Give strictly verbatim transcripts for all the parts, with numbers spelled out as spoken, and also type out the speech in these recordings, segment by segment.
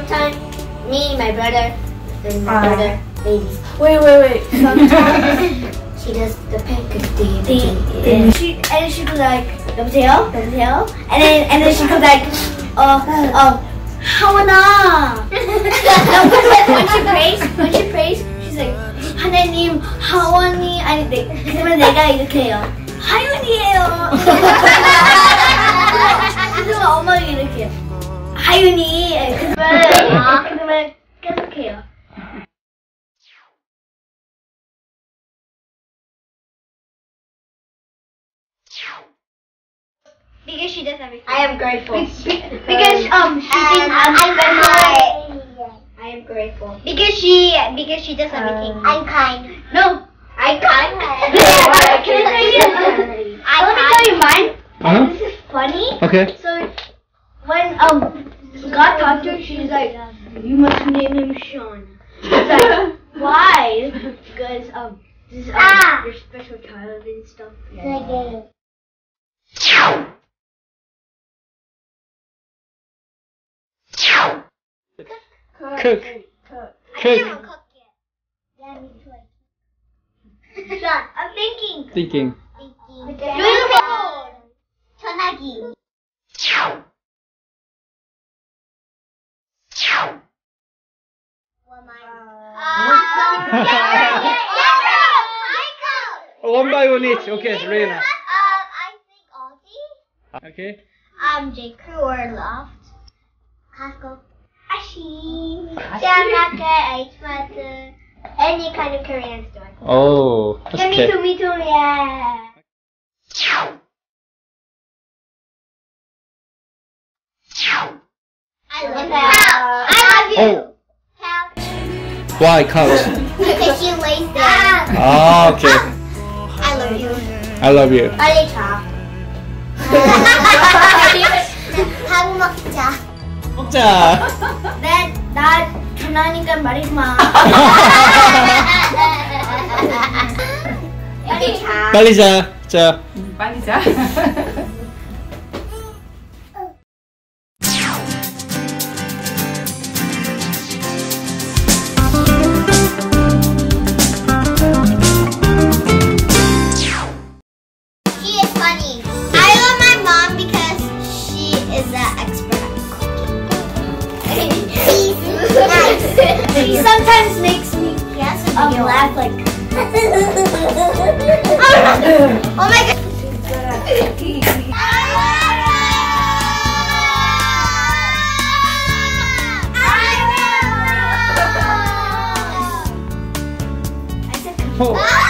sometimes me, my brother, and my uh, brother, baby. Wait, wait, wait. Sometimes she does the pancake thing. And she and she goes like, 여보세요, 여보세요, and then and then she goes like, uh, uh, 하원아. When she prays, when she prays, she's like, 하나님, 하원이 아니, 네, 그러면 내가 이렇게 해요. 하윤이에요. 그러면 엄마가 이렇게 해요. 하윤이. 그러면 아, 그러면 계속해요. Because she does everything. I am grateful. Because um she thinks I'm, I'm kind. I am grateful. Because she because she does everything. Um, I'm kind. No, I'm kind. Yeah, can I tell you? I Let me tell you mine. Uh-huh. This is funny. Okay. So when um God talked to her, she's like, you must name him Sean. It's like, why? Because um this is um, ah. your special child and stuff. Yeah. Cook. Cook. Cook. Yeah, me too. Sean, I'm thinking. Thinking. Thinking. 전화기. One by one each. Okay, Reina. Um, I think Audie. Okay. Um, J. Crew or Loft. Costco. Ashi. Jamaica, H-Mart. Any kind of Korean store. Oh, that's Yeah, okay. me too, me too, yeah. I love you. I love you. Oh. Why cows? Because she lays there. Ah, okay. I love you. I love you. 빨리 자. 밥 먹자. 먹자. 내, 나 전화니까 말하지 마. 빨리 자. 빨리 자. 자. 빨리 자. She is funny. I love my mom because she is an expert at cooking. She's nice. She sometimes makes me um, laugh like. Oh my god. Oh.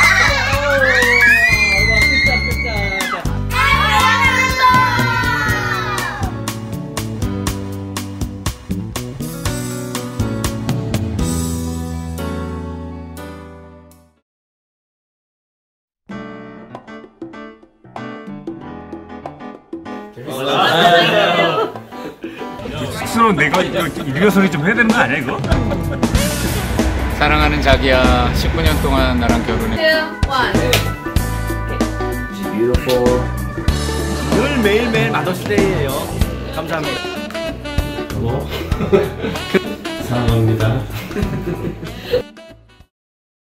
스스로 내가 이거 리허설이 좀 해야 되는 거 아니야 이거? 사랑하는 자기야, 십구 년 동안 나랑 결혼해. Beautiful. 늘 매일매일 마더스데이예요. 감사합니다. 사랑합니다.